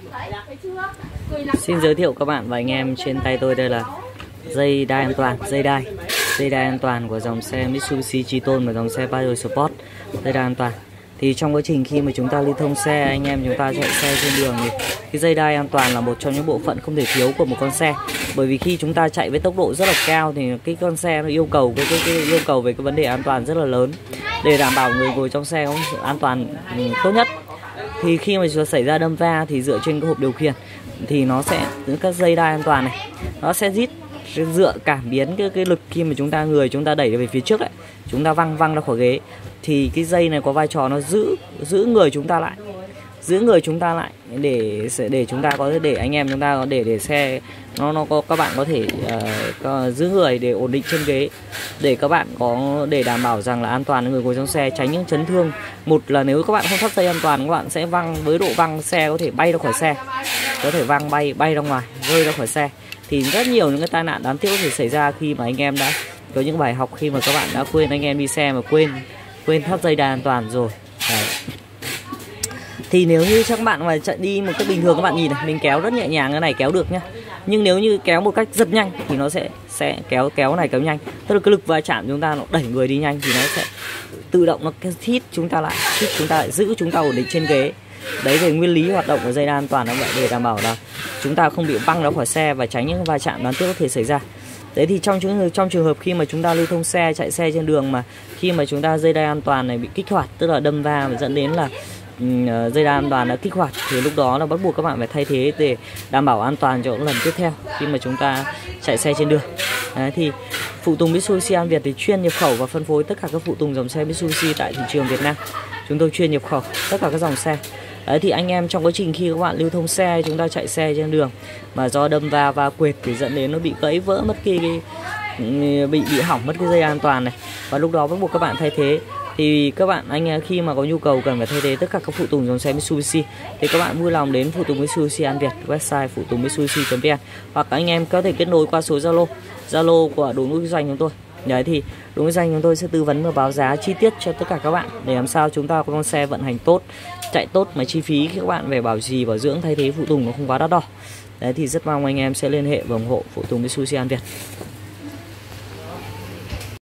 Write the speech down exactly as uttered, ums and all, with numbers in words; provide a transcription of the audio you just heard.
Xin giới thiệu các bạn và anh em, trên tay tôi đây là dây đai an toàn, dây đai dây đai an toàn của dòng xe Mitsubishi Triton và dòng xe Vario Sport. Dây đai an toàn thì trong quá trình khi mà chúng ta lưu thông xe, anh em chúng ta chạy xe trên đường thì cái dây đai an toàn là một trong những bộ phận không thể thiếu của một con xe. Bởi vì khi chúng ta chạy với tốc độ rất là cao thì cái con xe nó yêu cầu cái, cái, cái yêu cầu về cái vấn đề an toàn rất là lớn, để đảm bảo người ngồi trong xe có sự an toàn ừ, tốt nhất. Thì khi mà chúng ta xảy ra đâm va thì dựa trên cái hộp điều khiển thì nó sẽ, các dây đai an toàn này nó sẽ rít dựa cảm biến cái, cái lực khi mà chúng ta người chúng ta đẩy về phía trước ấy, chúng ta văng văng ra khỏi ghế, thì cái dây này có vai trò nó giữ giữ người chúng ta lại, giữ người chúng ta lại để để chúng ta có thể, để anh em chúng ta có để để xe nó nó có, các bạn có thể uh, giữ người để ổn định trên ghế, để các bạn có để đảm bảo rằng là an toàn cho người ngồi trong xe, tránh những chấn thương. Một là nếu các bạn không thắt dây an toàn, các bạn sẽ văng với độ văng xe có thể bay ra khỏi xe, có thể văng bay bay ra ngoài, rơi ra khỏi xe. Thì rất nhiều những cái tai nạn đáng tiếc có thể xảy ra khi mà anh em đã có những bài học, khi mà các bạn đã quên, anh em đi xe mà quên quên thắt dây đai an toàn rồi. Đấy. Thì nếu như các bạn mà chạy đi một cách bình thường, các bạn nhìn này, mình kéo rất nhẹ nhàng, cái này kéo được nhá. Nhưng nếu như kéo một cách rất nhanh thì nó sẽ sẽ kéo kéo này kéo nhanh, tức là cái lực va chạm chúng ta nó đẩy người đi nhanh thì nó sẽ tự động nó hít chúng ta lại, hít chúng ta lại, giữ chúng ta ổn định trên ghế. Đấy về nguyên lý hoạt động của dây đai an toàn là vậy, để đảm bảo là chúng ta không bị văng ra khỏi xe và tránh những va chạm đáng tiếc có thể xảy ra. Đấy thì trong trường trong trường hợp khi mà chúng ta lưu thông xe, chạy xe trên đường mà khi mà chúng ta dây đai an toàn này bị kích hoạt, tức là đâm va và dẫn đến là uh, dây đai an toàn đã kích hoạt, thì lúc đó là bắt buộc các bạn phải thay thế để đảm bảo an toàn cho những lần tiếp theo khi mà chúng ta chạy xe trên đường. Đấy thì phụ tùng Mitsubishi An Việt thì chuyên nhập khẩu và phân phối tất cả các phụ tùng dòng xe Mitsubishi tại thị trường Việt Nam. Chúng tôi chuyên nhập khẩu tất cả các dòng xe. Đấy thì anh em trong quá trình khi các bạn lưu thông xe, chúng ta chạy xe trên đường mà do đâm va va quệt thì dẫn đến nó bị gãy vỡ mất cái, cái bị bị hỏng mất cái dây an toàn này, và lúc đó bắt buộc các bạn thay thế. Thì các bạn anh khi mà có nhu cầu cần phải thay thế tất cả các phụ tùng dòng xe Mitsubishi thì các bạn vui lòng đến phụ tùng Mitsubishi An Việt, website phụ tùng mitsubishi chấm vn, hoặc anh em có thể kết nối qua số Zalo Zalo của đội ngũ kinh doanh chúng tôi. Đấy thì đội ngũ kinh doanh chúng tôi sẽ tư vấn và báo giá chi tiết cho tất cả các bạn để làm sao chúng ta có con xe vận hành tốt, chạy tốt mà chi phí khi các bạn về bảo trì, bảo dưỡng, thay thế phụ tùng nó không quá đắt đỏ. Đấy thì rất mong anh em sẽ liên hệ và ủng hộ phụ tùng Mitsubishi An Việt.